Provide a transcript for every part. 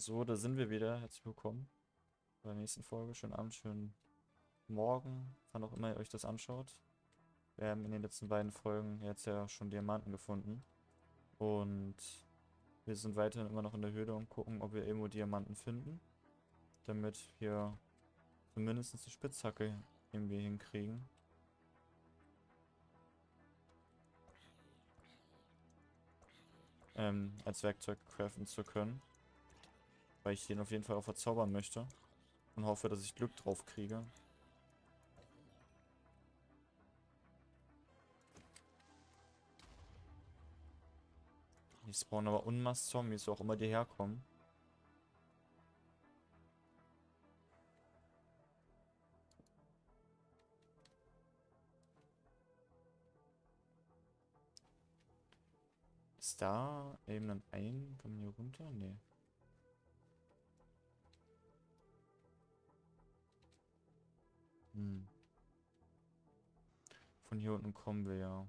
So, da sind wir wieder. Herzlich willkommen bei der nächsten Folge. Schönen Abend, schönen Morgen, wann auch immer ihr euch das anschaut. Wir haben in den letzten beiden Folgen jetzt ja schon Diamanten gefunden. Und wir sind weiterhin immer noch in der Höhle und gucken, ob wir irgendwo Diamanten finden. Damit wir zumindest eine Spitzhacke irgendwie hinkriegen. Als Werkzeug craften zu können. Weil ich den auf jeden Fall auch verzaubern möchte. Und hoffe, dass ich Glück drauf kriege. Die spawnen aber unmass Zombies, wo auch immer die herkommen. Ist da eben ein Kann man hier runter? Nee. Hm. Von hier unten kommen wir ja.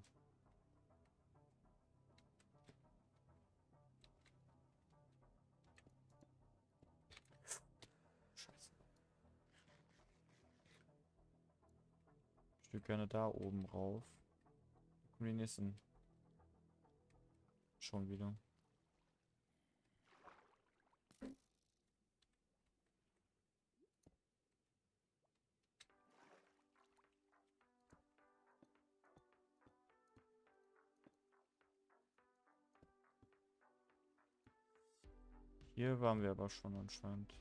Scheiße. Ich würde gerne da oben rauf. Kommen die nächsten. Schon wieder. Hier waren wir aber schon anscheinend.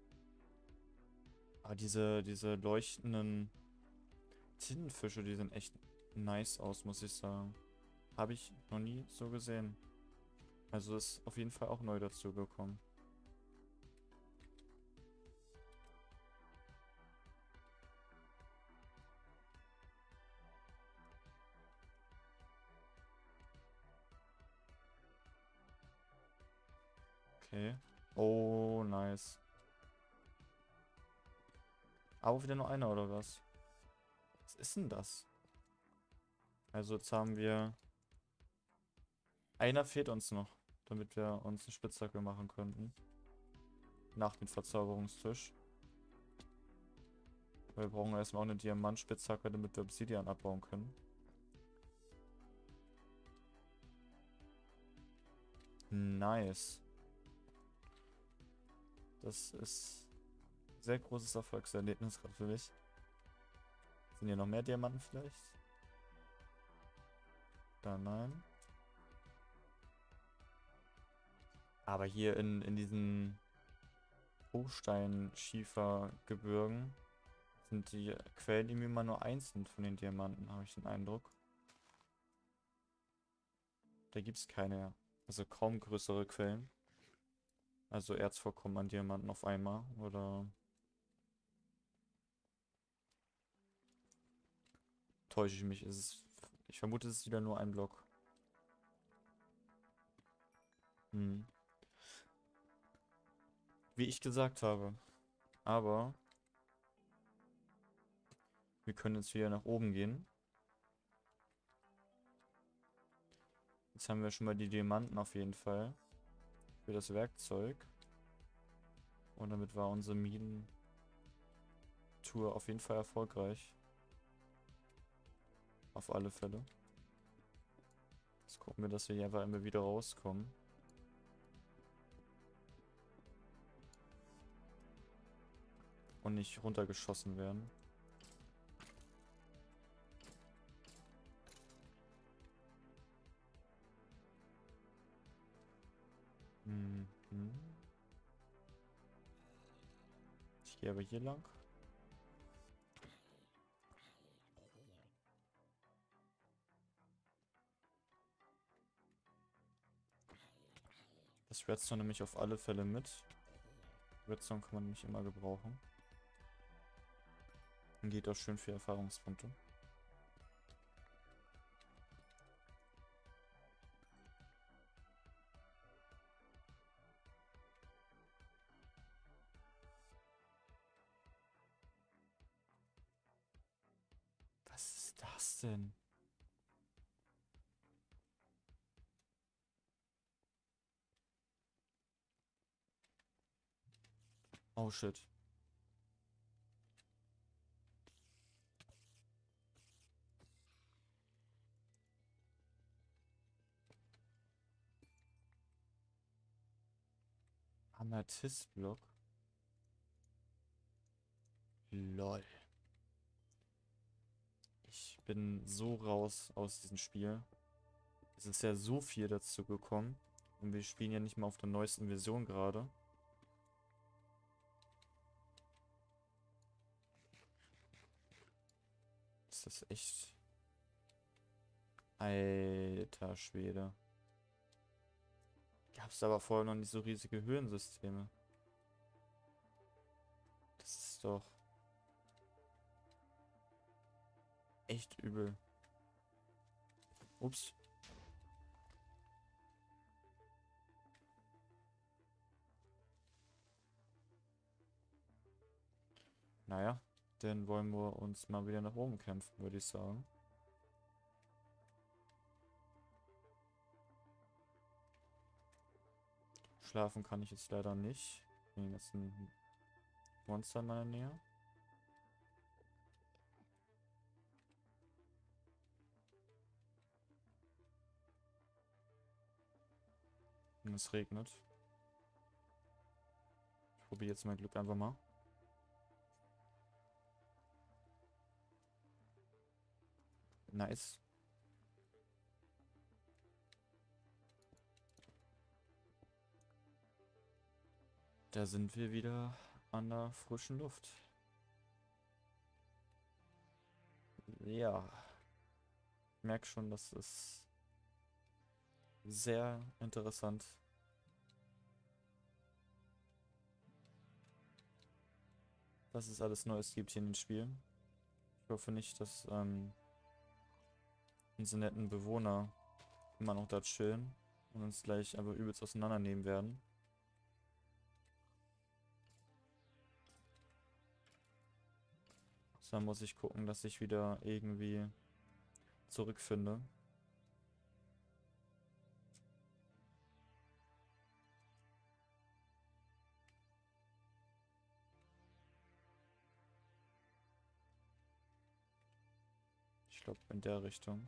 Ah, diese leuchtenden Tintenfische, die sehen echt nice aus, muss ich sagen. Habe ich noch nie so gesehen. Also ist auf jeden Fall auch neu dazu gekommen. Okay. Oh, nice. Aber wieder nur einer, oder was? Was ist denn das? Also jetzt haben wir... Einer fehlt uns noch, damit wir uns eine Spitzhacke machen könnten. Nach dem Verzauberungstisch. Wir brauchen erstmal auch eine Diamantspitzhacke, damit wir Obsidian abbauen können. Nice. Das ist ein sehr großes Erfolgserlebnis gerade für mich. Sind hier noch mehr Diamanten vielleicht? Da nein. Aber hier in diesen Hochstein-Schiefergebirgen sind die Quellen irgendwie immer nur einzeln von den Diamanten, habe ich den Eindruck. Da gibt es keine, also kaum größere Quellen. Also Erzvorkommen an Diamanten auf einmal, oder täusche ich mich? Ich vermute, es ist wieder nur ein Block. Hm. Wie ich gesagt habe. Aber wir können jetzt wieder nach oben gehen. Jetzt haben wir schon mal die Diamanten auf jeden Fall. Für das Werkzeug. Und damit war unsere Minentour auf jeden Fall erfolgreich. Auf alle Fälle. Jetzt gucken wir, dass wir hier einfach immer wieder rauskommen. Und nicht runtergeschossen werden. Mhm. Ich gehe aber hier lang. Das Redstone nehme ich auf alle Fälle mit. Redstone kann man nämlich immer gebrauchen. Und geht auch schön für Erfahrungspunkte. Was ist das denn? Oh shit. Amethystblock. Lol. Ich bin so raus aus diesem Spiel. Es ist ja so viel dazu gekommen. Und wir spielen ja nicht mal auf der neuesten Version gerade. Ist das echt... Alter Schwede. Gab es aber vorher noch nicht so riesige Höhlensysteme. Das ist doch echt übel. Ups. Naja, dann wollen wir uns mal wieder nach oben kämpfen, würde ich sagen. Schlafen kann ich jetzt leider nicht. Wegen jetzt ein Monster in meiner Nähe. Und es regnet. Ich probiere jetzt mein Glück einfach mal. Nice. Da sind wir wieder an der frischen Luft. Ja. Ich merke schon, das ist sehr interessant. Was es alles Neues gibt hier in den Spielen. Ich hoffe nicht, dass unsere netten Bewohner immer noch da chillen und uns gleich aber übelst auseinandernehmen werden. Dann muss ich gucken, dass ich wieder irgendwie zurückfinde. Ich glaube in der Richtung.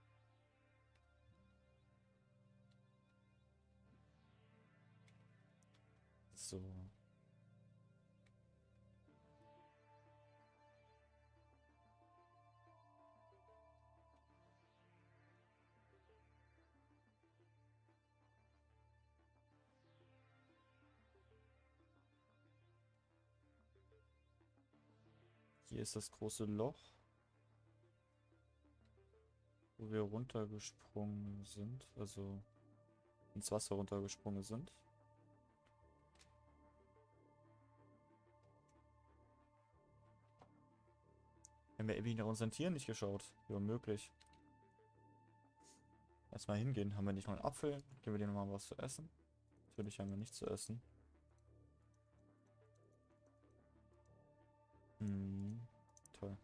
So. Hier ist das große Loch, wo wir runtergesprungen sind. Also ins Wasser runtergesprungen sind. Wir haben ja ewig nach unseren Tieren nicht geschaut. Wie unmöglich. Erstmal hingehen. Haben wir nicht noch einen Apfel? Geben wir denen noch mal was zu essen? Natürlich haben wir nichts zu essen. Toll.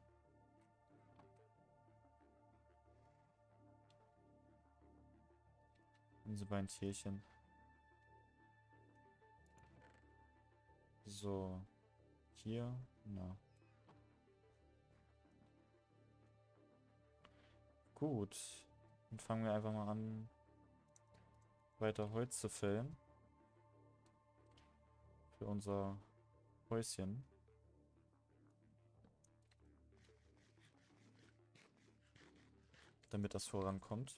Diese beiden Tierchen. So. Hier. Na. Gut. Dann fangen wir einfach mal an, weiter Holz zu fällen. Für unser Häuschen. Damit das vorankommt.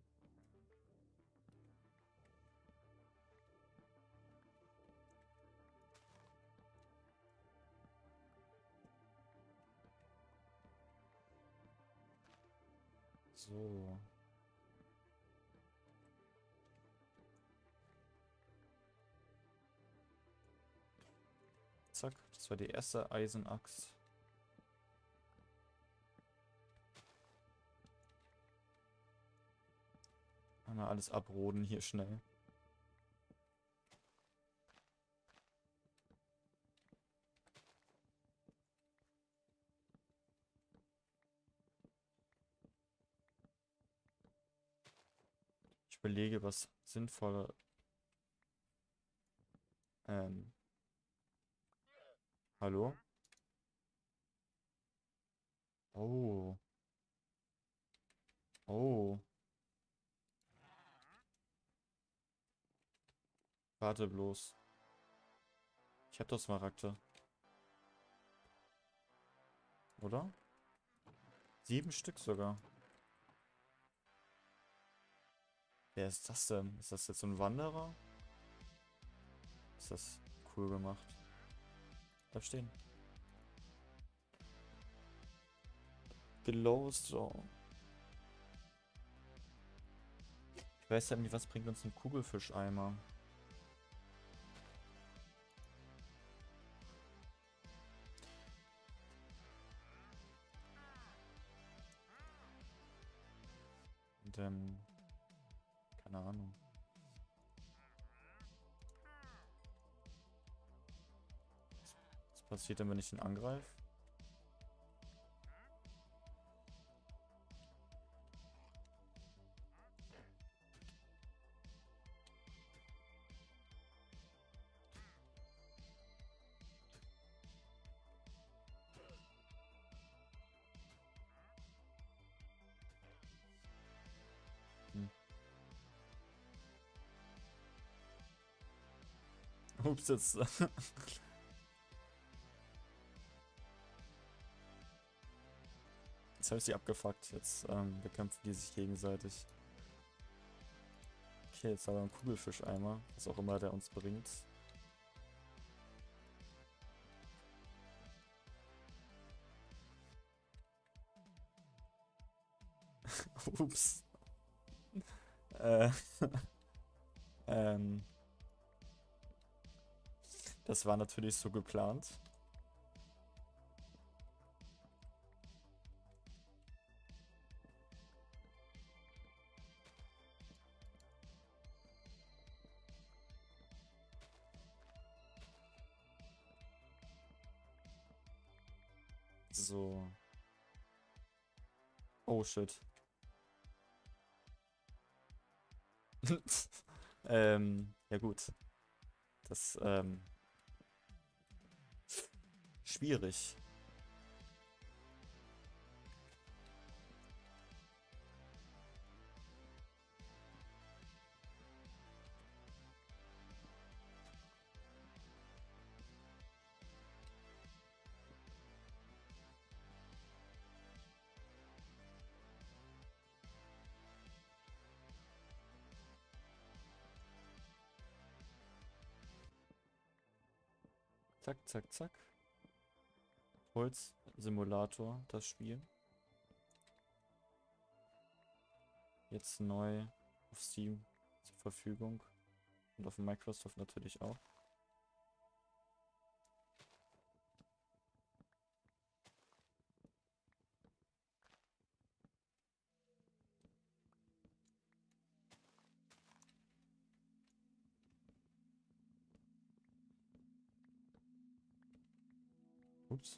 So. Zack, das war die erste Eisenaxt. Einmal alles abroden hier schnell. Ich überlege, was sinnvoller Hallo? Oh. Oh. Warte bloß. Ich hab doch Smaragde. Oder? 7 Stück sogar. Wer ist das denn? Ist das jetzt so ein Wanderer? Ist das cool gemacht? Bleib stehen. Glowstone. Ich weiß ja nicht, was bringt uns ein Kugelfischeimer? Denn, keine Ahnung. Was passiert denn, wenn ich ihn angreife? Hm. Ups, jetzt. Jetzt habe ich sie abgefuckt. Jetzt bekämpfen die sich gegenseitig. Okay, jetzt haben wir einen Kugelfischeimer. Was auch immer der uns bringt. Ups. Äh, ähm, das war natürlich so geplant. So. Oh shit. Ja gut. Das, schwierig. Zack, zack, zack. Holzsimulator, das Spiel. Jetzt neu auf Steam zur Verfügung. Und auf Microsoft natürlich auch. Ups.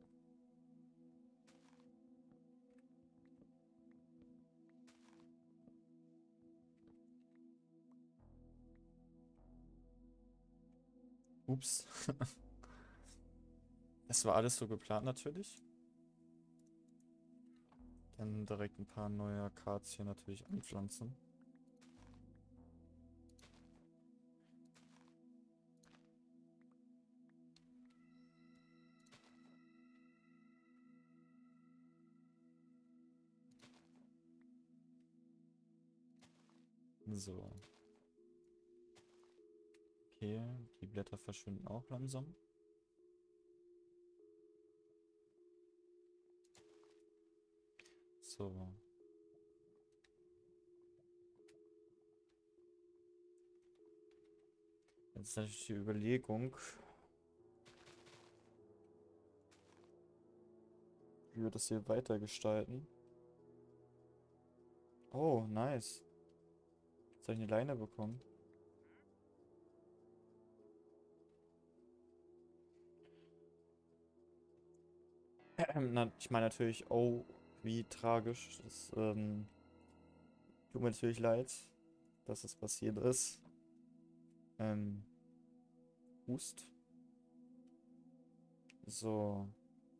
Ups. Das war alles so geplant natürlich. Dann direkt ein paar neue Akazien natürlich anpflanzen. So. Okay, die Blätter verschwinden auch langsam. So. Jetzt ist natürlich die Überlegung, wie wir das hier weiter gestalten. Oh, nice. Jetzt habe ich eine Leine bekommen. Na, ich meine natürlich, oh, wie tragisch. Das tut mir natürlich leid, dass das passiert ist. Hust. So.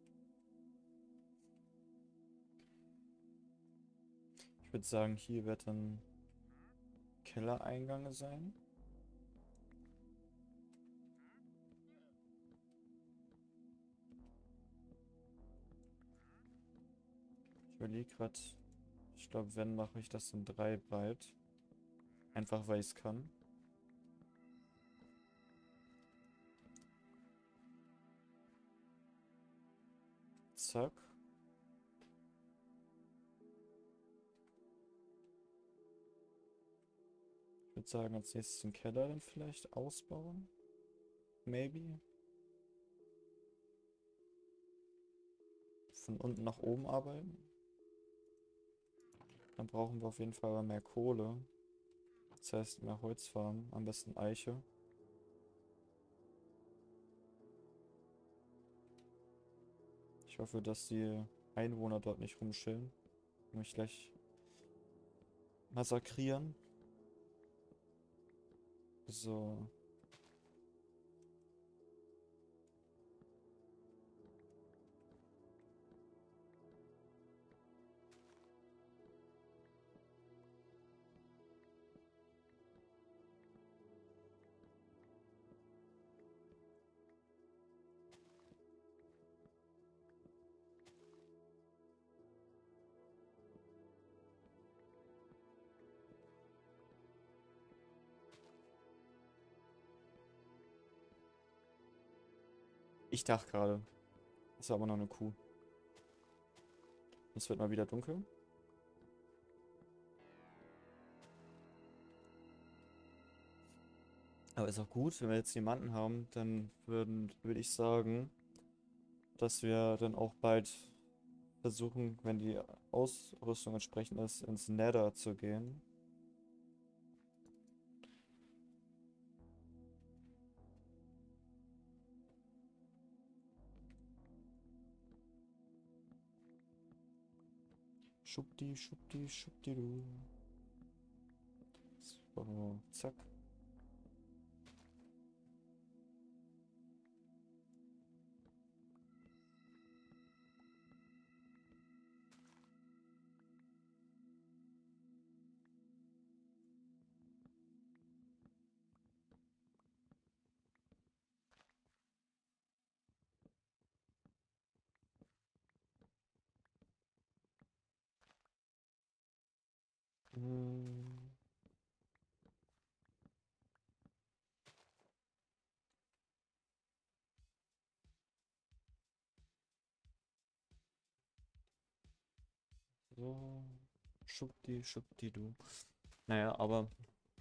Ich würde sagen, hier wird ein Kellereingang sein. Ich überlege gerade. Ich glaube, wenn, mache ich das in 3 breit. Einfach weil ich es kann. Zack. Ich würde sagen, als nächstes den Keller dann vielleicht ausbauen. Maybe. Von unten nach oben arbeiten. Dann brauchen wir auf jeden Fall mehr Kohle. Das heißt, mehr Holzfarmen. Am besten Eiche. Ich hoffe, dass die Einwohner dort nicht rumschillen und mich gleich massakrieren. So. Ich dachte gerade, das war aber noch eine Kuh. Es wird mal wieder dunkel. Aber ist auch gut, wenn wir jetzt jemanden haben, dann würde ich sagen, dass wir dann auch bald versuchen, wenn die Ausrüstung entsprechend ist, ins Nether zu gehen. Schubdi, schubdi, schubdidu. So, zack. Hm, so. Schubdi, schubdidu. Naja, aber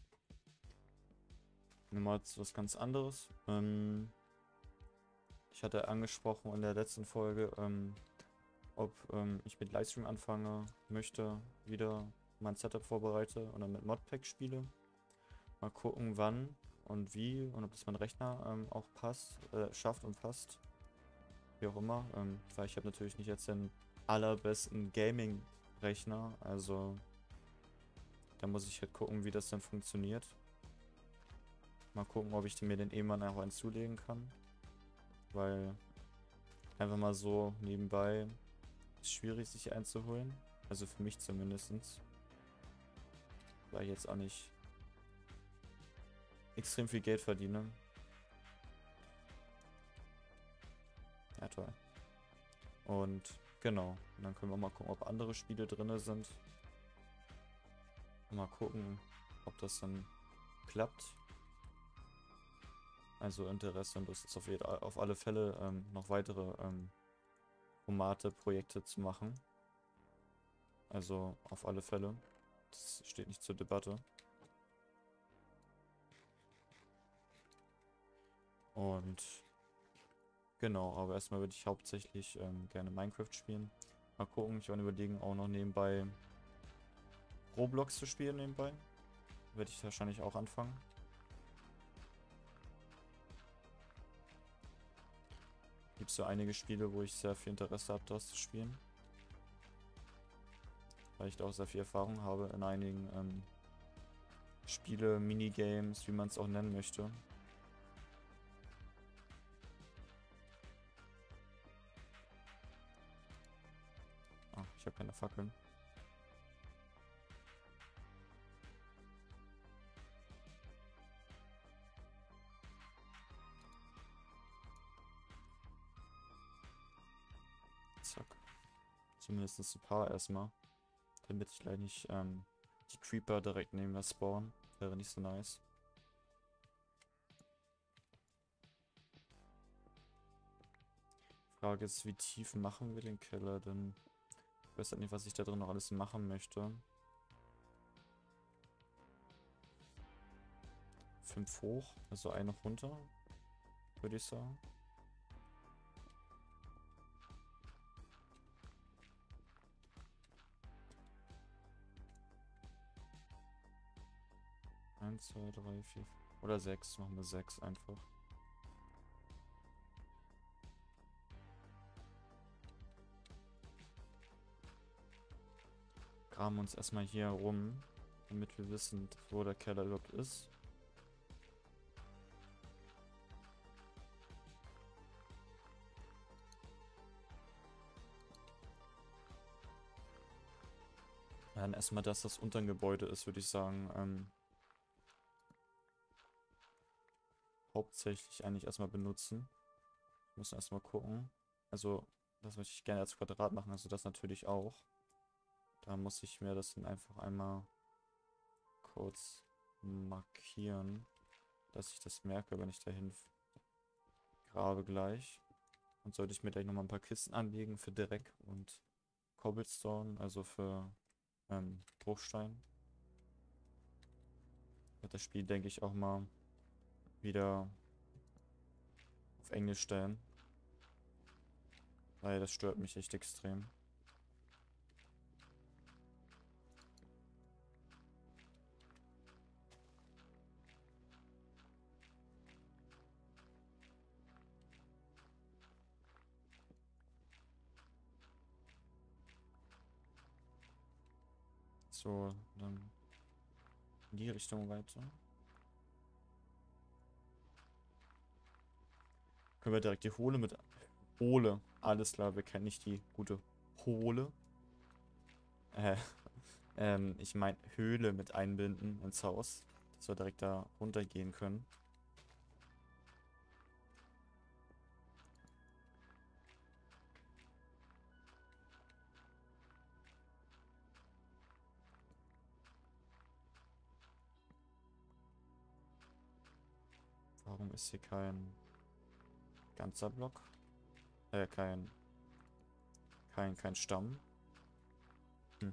nehmen wir jetzt was ganz anderes. Ich hatte angesprochen in der letzten Folge, ob ich mit Livestream anfange, möchte, wieder mein Setup vorbereite und dann mit Modpack spiele. Mal gucken, wann und wie und ob das mein Rechner auch passt, schafft und passt. Wie auch immer. Weil ich habe natürlich nicht jetzt den allerbesten Gaming-Rechner, also da muss ich halt gucken, wie das dann funktioniert. Mal gucken, ob ich mir den irgendwann auch einen zulegen kann. Weil einfach mal so nebenbei ist schwierig, sich einzuholen. Also für mich zumindest. Weil ich jetzt auch nicht extrem viel Geld verdiene. Ja, toll. Und genau. Und dann können wir mal gucken, ob andere Spiele drin sind. Mal gucken, ob das dann klappt. Also Interesse und das ist auf alle Fälle noch weitere Formate, Projekte zu machen. Also auf alle Fälle. Das steht nicht zur Debatte. Und genau, aber erstmal würde ich hauptsächlich gerne Minecraft spielen. Mal gucken, ich werde überlegen, auch noch nebenbei Roblox zu spielen nebenbei. Werde ich wahrscheinlich auch anfangen. Gibt es so einige Spiele, wo ich sehr viel Interesse habe, das zu spielen. Weil ich da auch sehr viel Erfahrung habe in einigen Spiele, Minigames, wie man es auch nennen möchte. habe keine Fackeln. Zack. Zumindest ein paar erstmal. Damit ich gleich nicht die Creeper direkt neben mir spawnen. Wäre nicht so nice. Frage ist, wie tief machen wir den Keller denn? Ich weiß halt nicht, was ich da drin noch alles machen möchte. 5 hoch, also eine runter, würde ich sagen. Eins, zwei, drei, vier oder 6. Machen wir 6 einfach. Graben uns erstmal hier rum, damit wir wissen, wo der Keller überhaupt ist. Ja, dann erstmal, dass das unter dem Gebäude ist, würde ich sagen. Hauptsächlich eigentlich erstmal benutzen. Müssen erstmal gucken. Also, das möchte ich gerne als Quadrat machen, also das natürlich auch. Da muss ich mir das dann einfach einmal kurz markieren, dass ich das merke, wenn ich dahin grabe gleich. Und sollte ich mir gleich nochmal ein paar Kisten anlegen für Dreck und Cobblestone, also für Bruchstein. Wird das Spiel, denke ich, auch mal wieder auf Englisch stellen. Weil das stört mich echt extrem. So, dann in die Richtung weiter. Können wir direkt die Hohle mit... Hohle. Alles klar, wir kennen nicht die gute Hohle. Ich meine Höhle mit einbinden ins Haus. Dass wir direkt da runtergehen können. Warum ist hier kein ganzer Block? Kein Stamm. Hm.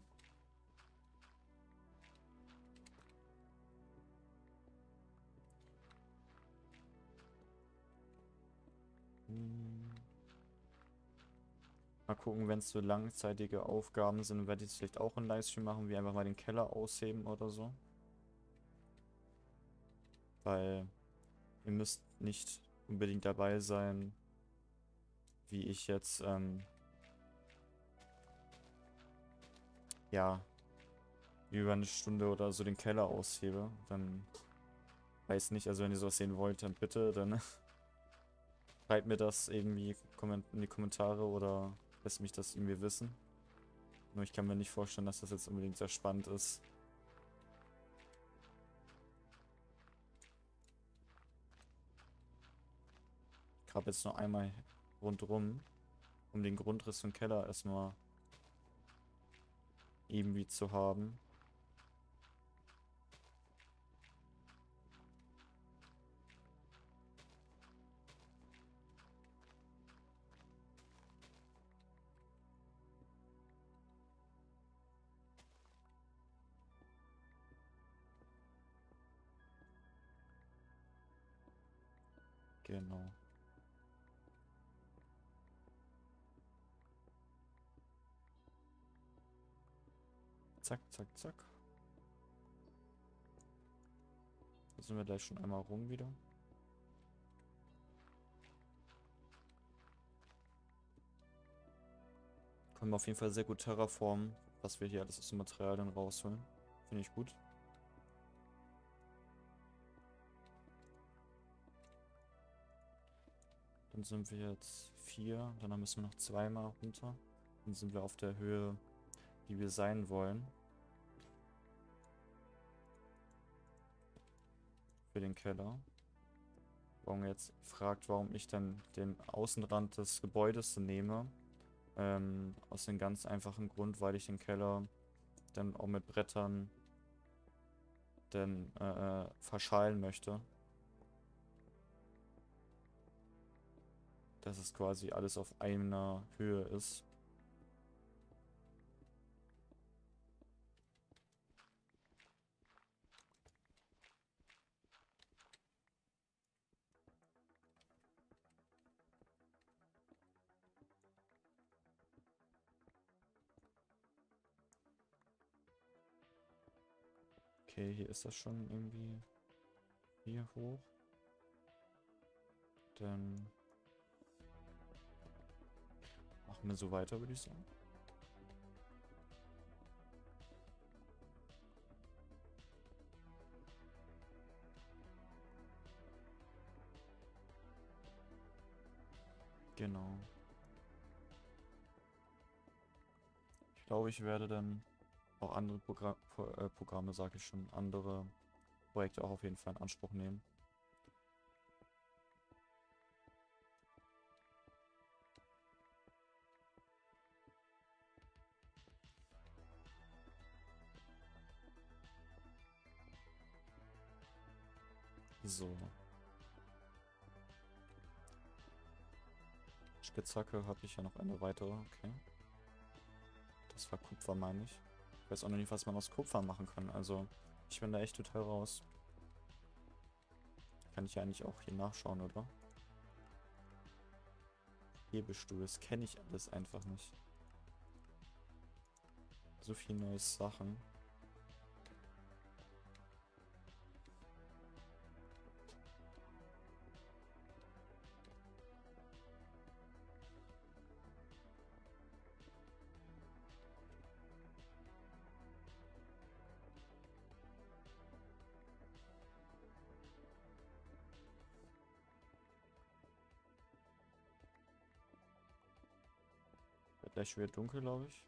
Mal gucken, wenn es so langzeitige Aufgaben sind, werde ich es vielleicht auch in Livestream machen, wie einfach mal den Keller ausheben oder so. Weil ihr müsst nicht unbedingt dabei sein, wie ich jetzt, ja, über eine Stunde oder so den Keller aushebe. Dann weiß nicht, also wenn ihr sowas sehen wollt, dann bitte, dann schreibt mir das irgendwie in die Kommentare oder lässt mich das irgendwie wissen. Nur ich kann mir nicht vorstellen, dass das jetzt unbedingt sehr spannend ist. Ich grabe jetzt noch einmal rundrum, um den Grundriss im Keller erstmal irgendwie zu haben. Genau. Zack, zack, zack. Da sind wir gleich schon einmal rum wieder. Können wir auf jeden Fall sehr gut terraformen, was wir hier alles aus den Materialien rausholen. Finde ich gut. Dann sind wir jetzt 4. Danach müssen wir noch zweimal runter. Dann sind wir auf der Höhe wie wir sein wollen. Für den Keller. Warum ihr jetzt fragt, warum ich dann den Außenrand des Gebäudes nehme. Aus dem ganz einfachen Grund, weil ich den Keller dann auch mit Brettern dann verschalen möchte. Dass es quasi alles auf einer Höhe ist. Okay, hier ist das schon irgendwie hier hoch. Dann machen wir so weiter, würde ich sagen. Genau. Ich glaube, ich werde dann auch andere Programme, sage ich schon, andere Projekte auch auf jeden Fall in Anspruch nehmen. So. Spitzhacke habe ich ja noch eine weitere, okay. Das war Kupfer, meine ich. Ich weiß auch noch nicht, was man aus Kupfer machen kann, also ich bin da echt total raus. Kann ich ja eigentlich auch hier nachschauen, oder? Hebestuhl, das kenne ich alles einfach nicht. So viel neue Sachen. Wird gleich wieder dunkel, glaube ich.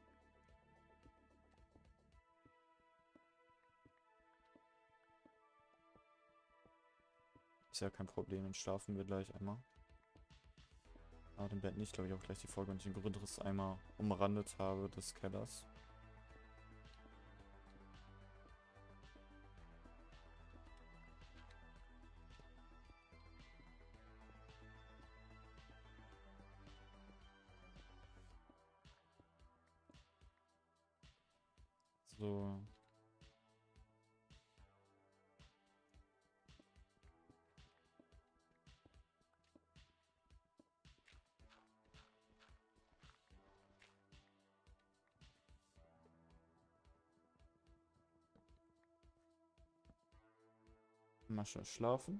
Ist ja kein Problem, dann schlafen wir gleich einmal. Aber dann beende ich, glaube ich, auch gleich die Folge und den Grundriss einmal umrandet habe des Kellers. So. Masche schlafen.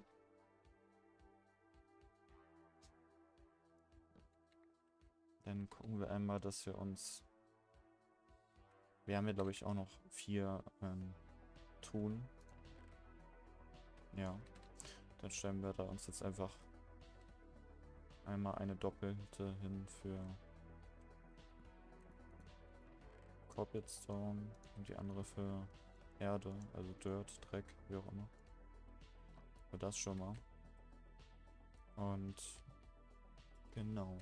Dann gucken wir einmal, dass wir uns... Wir haben ja, glaube ich, auch noch 4 Ton. Ja. Dann stellen wir da uns jetzt einfach einmal eine doppelte hin für Cobblestone und die andere für Erde, also Dirt, Dreck, wie auch immer. Für das schon mal. Und genau.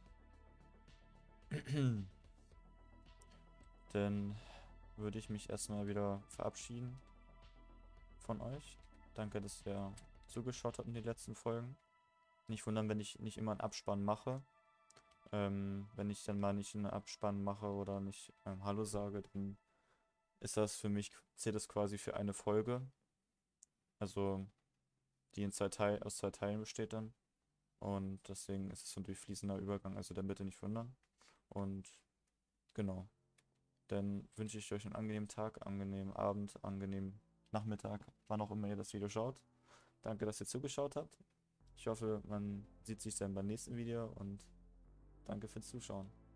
Dann würde ich mich erstmal wieder verabschieden von euch. Danke, dass ihr zugeschaut habt in den letzten Folgen. Nicht wundern, wenn ich nicht immer einen Abspann mache. Wenn ich dann mal nicht einen Abspann mache oder nicht Hallo sage, dann ist das für mich, zählt das quasi für eine Folge. Also die in aus 2 Teilen besteht dann. Und deswegen ist es so ein durchfließender Übergang, also dann bitte nicht wundern. Und genau. Dann wünsche ich euch einen angenehmen Tag, angenehmen Abend, angenehmen Nachmittag, wann auch immer ihr das Video schaut. Danke, dass ihr zugeschaut habt. Ich hoffe, man sieht sich dann beim nächsten Video und danke fürs Zuschauen.